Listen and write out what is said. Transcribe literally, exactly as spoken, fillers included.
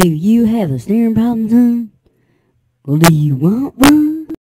Do you have a staring problem, son? Well, do you want one?